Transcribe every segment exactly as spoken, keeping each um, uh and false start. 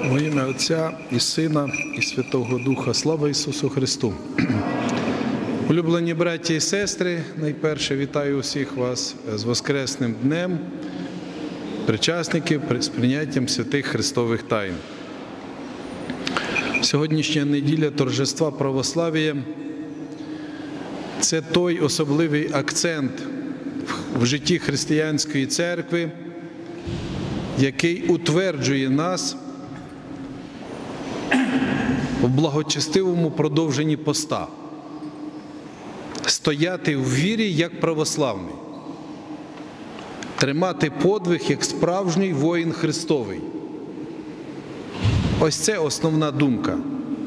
Во ім'я Отця і Сина, і Святого Духа. Слава Ісусу Христу! Улюблені браті і сестри, найперше вітаю усіх вас з Воскресним днем, причасників з прийняттям святих Христових тайн. Сьогоднішня неділя торжества православ'я – це той особливий акцент в житті християнської церкви, який утверджує нас в благочестивому продовженні поста. Стояти в вірі як православний, тримати подвиг як справжній воїн Христовий. Ось це основна думка.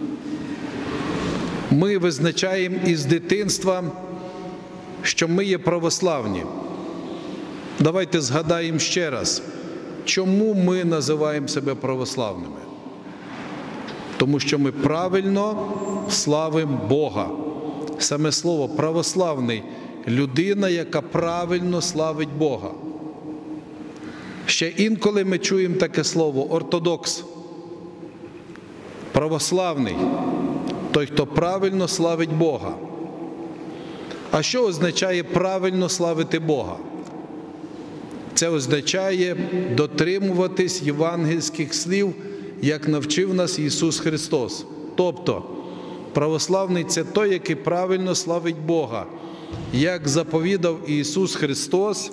Ми визначаємо із дитинства, що ми є православні. Давайте згадаємо ще раз, чому ми називаємо себе православними. Тому що ми правильно славимо Бога. Саме слово «православний» – людина, яка правильно славить Бога. Ще інколи ми чуємо таке слово «ортодокс». Православний – той, хто правильно славить Бога. А що означає правильно славити Бога? Це означає дотримуватись євангельських слів, як навчив нас Ісус Христос. Тобто, православний – це той, який правильно славить Бога. Як заповідав Ісус Христос,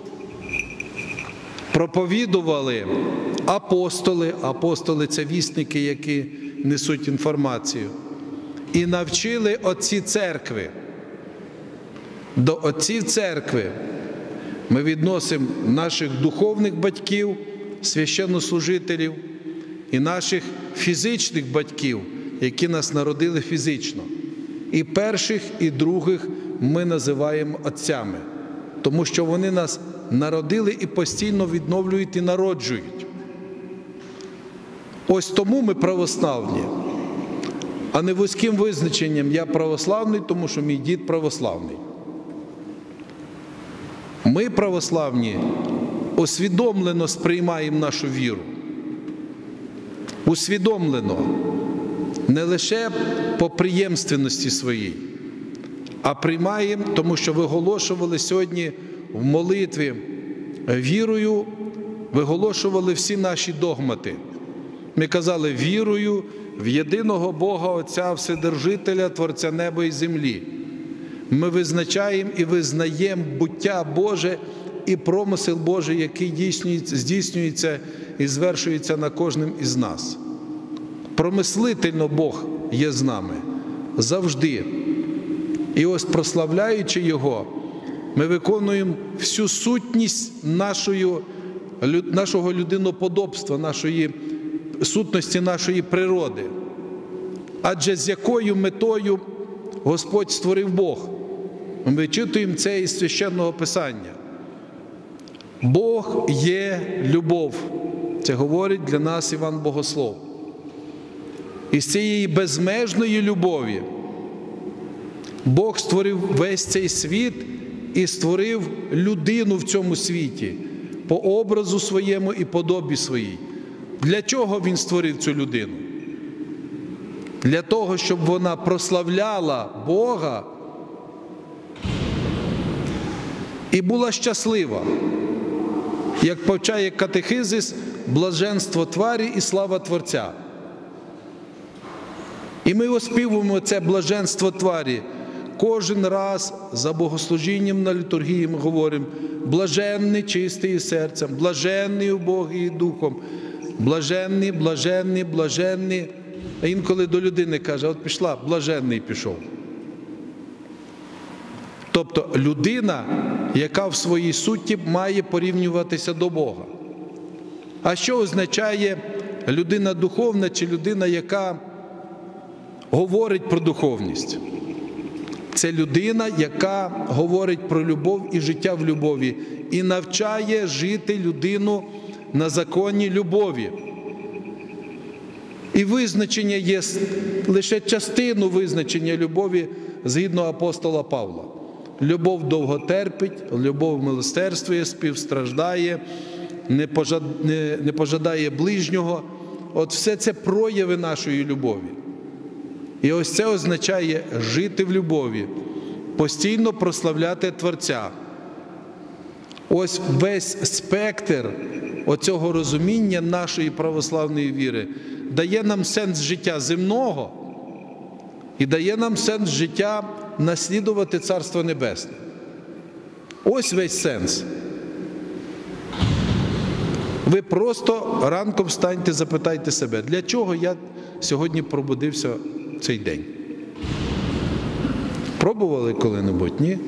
проповідували апостоли, апостоли – це вісники, які несуть інформацію, і навчили отці церкви. До отців церкви ми відносимо наших духовних батьків, священнослужителів, і наших фізичних батьків, які нас народили фізично. І перших, і других ми називаємо отцями, тому що вони нас народили і постійно відновлюють і народжують. Ось тому ми православні, а не вузьким визначенням «я православний, тому що мій дід православний». Ми, православні, усвідомлено сприймаємо нашу віру. Усвідомлено, не лише по преємственності своїй, а приймаємо, тому що виголошували сьогодні в молитві вірою, виголошували всі наші догмати. Ми казали вірою в єдиного Бога Отця Вседержителя, Творця неба і землі. Ми визначаємо і визнаємо буття Боже і промисел Божий, який здійснюється і звершується на кожним із нас. Промислительно Бог є з нами завжди. І ось, прославляючи Його, ми виконуємо всю сутність нашої, нашого людиноподобства, нашої сутності нашої природи. Адже з якою метою Господь створив Бог? Ми вичитуємо це із Священного Писання. Бог є любов. Це говорить для нас Іван Богослов. І з цієї безмежної любові Бог створив весь цей світ і створив людину в цьому світі по образу своєму і подобі своїй. Для чого Він створив цю людину? Для того, щоб вона прославляла Бога і була щаслива. Як повчає катехизис, блаженство тварі і слава Творця. І ми оспівуємо це блаженство тварі. Кожен раз за богослужінням на літургії ми говоримо блаженний, чистий серцем, блаженний убогий духом, блаженний, блаженний, блаженний. А інколи до людини каже, от пішла, блаженний пішов. Тобто людина, яка в своїй суті має порівнюватися до Бога. А що означає людина духовна чи людина, яка говорить про духовність? Це людина, яка говорить про любов і життя в любові, і навчає жити людину на законі любові. І визначення є лише частину визначення любові згідно апостола Павла. Любов довго терпить, любов милосердствує, співстраждає, не пожадає ближнього, от все це прояви нашої любові. І ось це означає жити в любові, постійно прославляти Творця. Ось весь спектр оцього розуміння нашої православної віри дає нам сенс життя земного і дає нам сенс життя наслідувати Царство Небесне. Ось весь сенс. Ви просто ранком встаньте, запитайте себе, для чого я сьогодні пробудився в цей день? Пробували коли-небудь? Ні?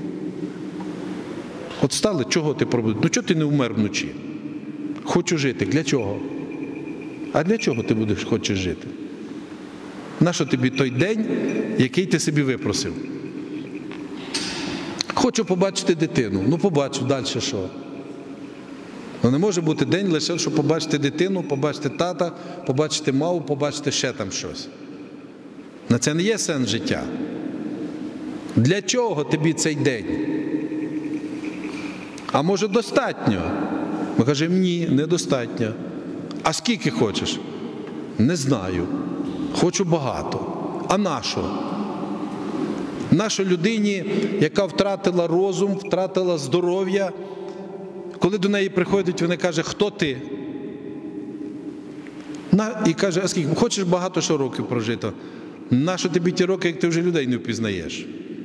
От стали, чого ти пробудився? Ну чого ти не вмер вночі? Хочу жити. Для чого? А для чого ти будеш хочеш жити? Нащо тобі той день, який ти собі випросив? Хочу побачити дитину. Ну побачу, далі що? Ну не може бути день лише, щоб побачити дитину, побачити тата, побачити маму, побачити ще там щось. На це не є сенс життя. Для чого тобі цей день? А може достатньо? Ми кажемо, ні, недостатньо. А скільки хочеш? Не знаю. Хочу багато. А на що? Нащо людині, яка втратила розум, втратила здоров'я, коли до неї приходять, вона каже, хто ти? На, і каже, а скільки? Хочеш багато що років прожити? Нащо тобі ті роки, як ти вже людей не впізнаєш?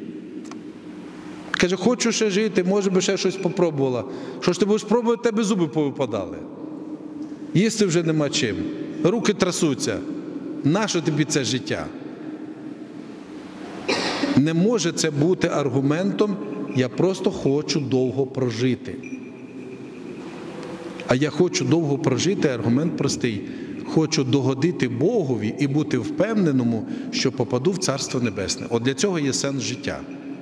Каже, хочу ще жити, може би ще щось попробувала. Що ж ти будеш пробувати, тебе зуби повипадали. Їсти вже нема чим. Руки трасуться. Нащо тобі це життя? Не може це бути аргументом, я просто хочу довго прожити. А я хочу довго прожити, аргумент простий. Хочу догодити Богові і бути впевненому, що попаду в Царство Небесне. От для цього є сенс життя.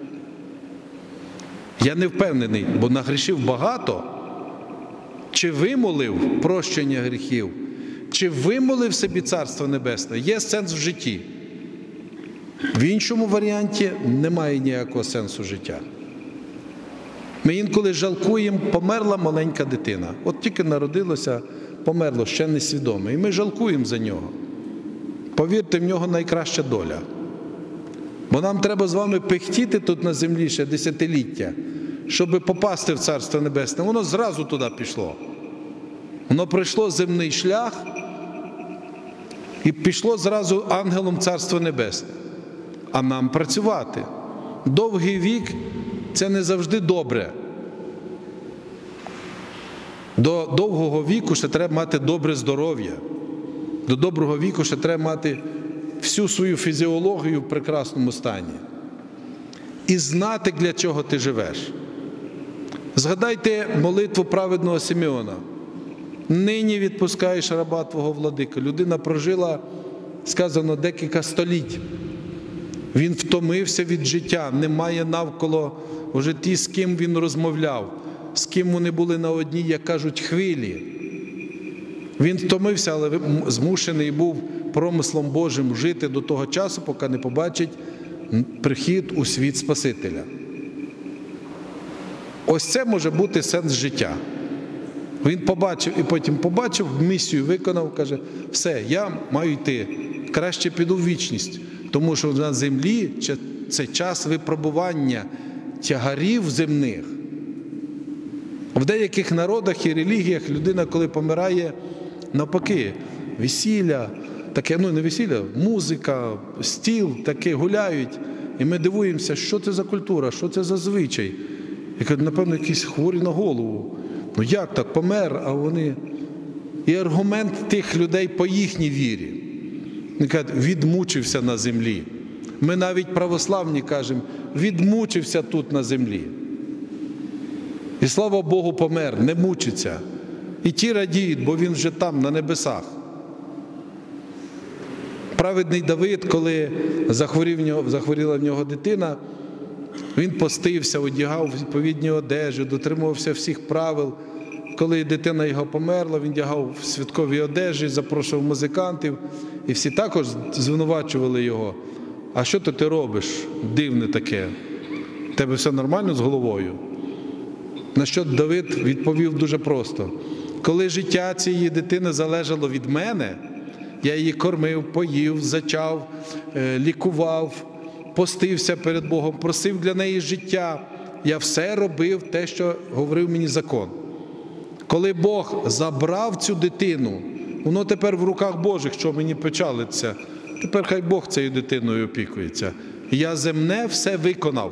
Я не впевнений, бо нагрішив багато. Чи вимолив прощення гріхів, чи вимолив собі Царство Небесне, є сенс в житті. В іншому варіанті немає ніякого сенсу життя. Ми інколи жалкуємо, померла маленька дитина. От тільки народилося, померло, ще несвідоме. І ми жалкуємо за нього. Повірте, в нього найкраща доля. Бо нам треба з вами пихтіти тут на землі ще десятиліття, щоб попасти в Царство Небесне. Воно зразу туди пішло. Воно пройшло земний шлях і пішло зразу ангелом Царство Небесне. А нам працювати. Довгий вік – це не завжди добре. До довгого віку ще треба мати добре здоров'я. До доброго віку ще треба мати всю свою фізіологію в прекрасному стані. І знати, для чого ти живеш. Згадайте молитву праведного Симеона. Нині відпускаєш раба твого владика. Людина прожила, сказано, декілька століть. Він втомився від життя, немає навколо вже ті, з ким він розмовляв, з ким вони були на одній, як кажуть, хвилі. Він втомився, але змушений був промислом Божим жити до того часу, поки не побачить прихід у світ Спасителя. Ось це може бути сенс життя. Він побачив і потім побачив, місію виконав, каже, все, я маю йти, краще піду в вічність, тому що на землі це час випробування тягарів земних. В деяких народах і релігіях людина, коли помирає, навпаки, весілля, таке, ну не весілля, музика, стіл, таке гуляють, і ми дивуємося, що це за культура, що це за звичай. І кажуть, напевно, якісь хворі на голову. Ну як так, помер, а вони... І аргумент тих людей по їхній вірі. Вони кажуть, відмучився на землі. Ми навіть православні кажемо, відмучився тут на землі. І слава Богу, помер, не мучиться. І ті радіють, бо він вже там, на небесах. Праведний Давид, коли захворів, захворіла в нього дитина, він постився, одягав відповідні одежі, дотримувався всіх правил. Коли дитина його померла, він одягав святкові одежі, запрошував музикантів. І всі також звинувачували його. А що то ти робиш? Дивне таке. В тебе все нормально з головою? На що Давид відповів дуже просто. Коли життя цієї дитини залежало від мене, я її кормив, поїв, зачав, лікував, постився перед Богом, просив для неї життя. Я все робив те, що говорив мені закон. Коли Бог забрав цю дитину, воно тепер в руках Божих, що мені печалиться. Тепер хай Бог цією дитиною опікується. Я земне все виконав.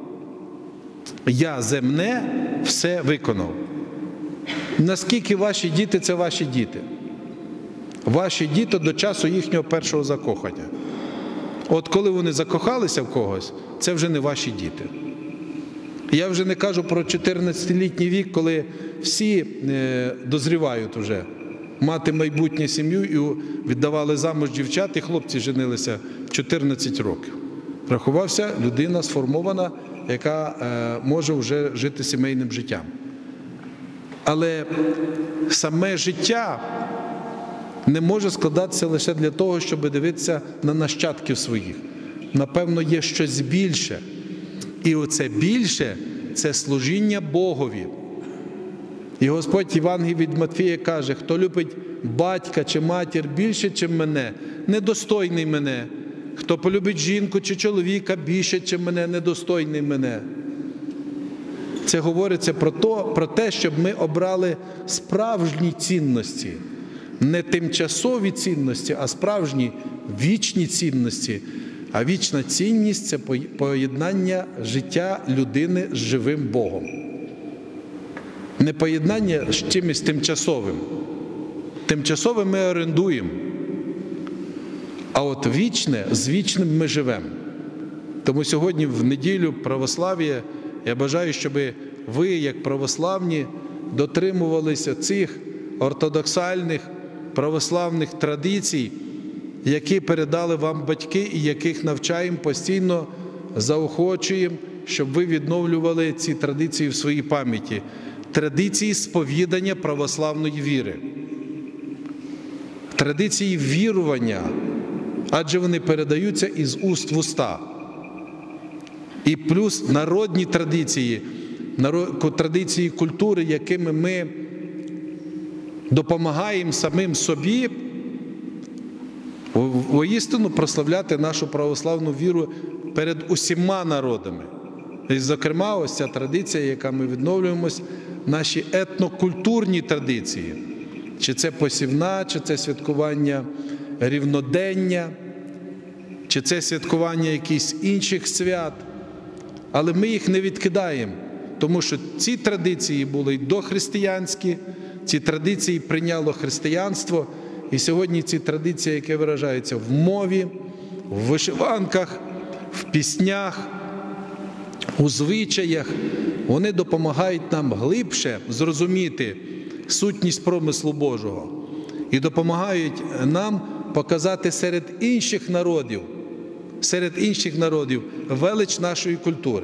Я земне все виконав. Наскільки ваші діти – це ваші діти? Ваші діти до часу їхнього першого закохання. От коли вони закохалися в когось, це вже не ваші діти. Я вже не кажу про чотирнадцятилітній вік, коли всі дозрівають вже мати майбутню сім'ю і віддавали замуж дівчат, і хлопці женилися в чотирнадцять років. Рахувався людина сформована, яка може вже жити сімейним життям. Але саме життя не може складатися лише для того, щоб дивитися на нащадків своїх. Напевно, є щось більше. І оце більше – це служіння Богові. І Господь Євангелії від Матфія каже, хто любить батька чи матір більше, чим мене, недостойний мене. Хто полюбить жінку чи чоловіка більше, чим мене, недостойний мене. Це говориться про, то, про те, щоб ми обрали справжні цінності. Не тимчасові цінності, а справжні вічні цінності. А вічна цінність – це поєднання життя людини з живим Богом. Не поєднання з чимось тимчасовим. Тимчасове ми орендуємо. А от вічне, з вічним ми живемо. Тому сьогодні в неділю православ'я я бажаю, щоб ви, як православні, дотримувалися цих ортодоксальних православних традицій, які передали вам батьки і яких навчаємо, постійно заохочуємо, щоб ви відновлювали ці традиції в своїй пам'яті. Традиції сповідання православної віри. Традиції вірування, адже вони передаються із уст в уста. І плюс народні традиції, традиції культури, якими ми допомагаємо самим собі воістину прославляти нашу православну віру перед усіма народами. І, зокрема, ось ця традиція, яка ми відновлюємось, наші етнокультурні традиції. Чи це посівна, чи це святкування рівнодення, чи це святкування якихось інших свят. Але ми їх не відкидаємо, тому що ці традиції були й дохристиянські, ці традиції прийняло християнство, і сьогодні ці традиції, які виражаються в мові, в вишиванках, в піснях, у звичаях, вони допомагають нам глибше зрозуміти сутність промислу Божого і допомагають нам показати серед інших народів, серед інших народів велич нашої культури.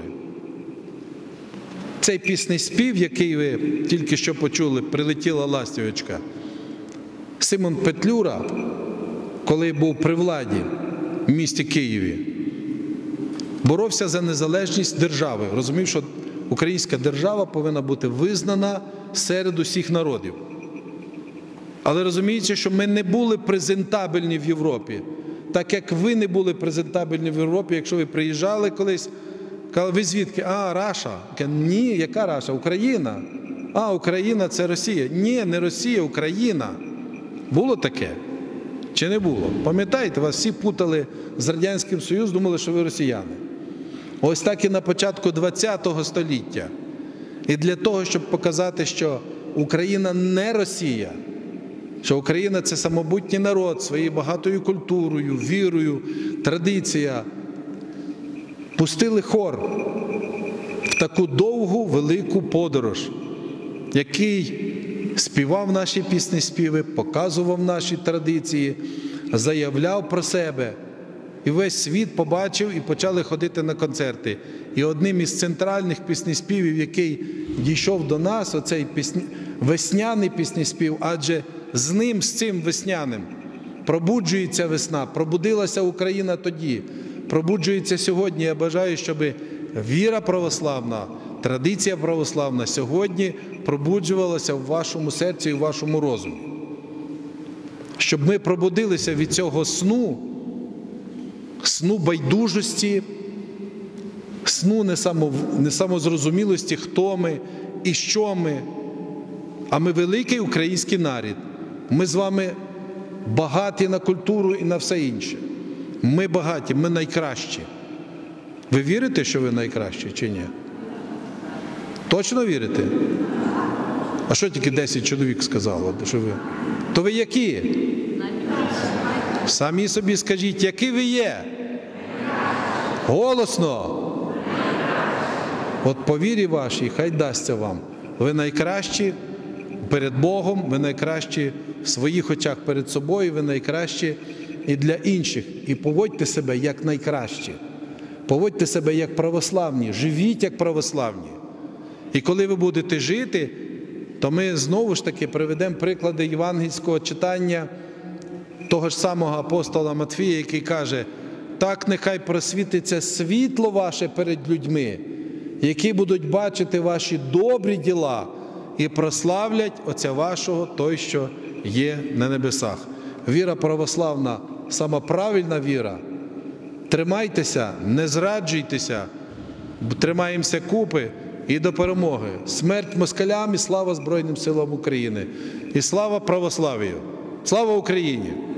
Цей пісний спів, який ви тільки що почули, «Прилетіла ластівочка», Симон Петлюра, коли був при владі в місті Києві, боровся за незалежність держави. Розумів, що українська держава повинна бути визнана серед усіх народів. Але розумієте, що ми не були презентабельні в Європі. Так як ви не були презентабельні в Європі, якщо ви приїжджали колись, казали, ви звідки? А, Раша. Ні, яка Раша? Україна. А, Україна – це Росія. Ні, не Росія, Україна. Було таке? Чи не було? Пам'ятаєте, вас всі путали з Радянським Союзом, думали, що ви росіяни. Ось так і на початку ХХ століття. І для того, щоб показати, що Україна не Росія, що Україна – це самобутній народ своєю багатою культурою, вірою, традиція, пустили хор в таку довгу, велику подорож, який співав наші пісні співи, показував наші традиції, заявляв про себе. І весь світ побачив і почали ходити на концерти. І одним із центральних піснеспівів, який дійшов до нас, оцей пісні... весняний піснеспів, адже з ним, з цим весняним, пробуджується весна, пробудилася Україна тоді, пробуджується сьогодні. Я бажаю, щоб віра православна, традиція православна сьогодні пробуджувалася в вашому серці і в вашому розумі. щоб ми пробудилися від цього сну, сну байдужості, сну несамозрозумілості, хто ми і що ми. А ми великий український народ. Ми з вами багаті на культуру і на все інше. Ми багаті, ми найкращі. Ви вірите, що ви найкращі чи ні? Точно вірите? А що тільки десять чоловік сказало? Що ви? То ви які? Самі собі скажіть, які ви є? Голосно! От по вірі вашій, хай дасться вам. Ви найкращі перед Богом, ви найкращі в своїх очах перед собою, ви найкращі і для інших. І поводьте себе як найкращі. Поводьте себе як православні, живіть як православні. І коли ви будете жити, то ми знову ж таки приведемо приклади євангельського читання того ж самого апостола Матвія, який каже: «Так нехай просвітиться світло ваше перед людьми, які будуть бачити ваші добрі діла і прославлять Отця вашого, той, що є на небесах». Віра православна – сама правильна віра. Тримайтеся, не зраджуйтеся, тримаємося купи і до перемоги. Смерть москалям і слава Збройним силам України. І слава православ'ю. Слава Україні!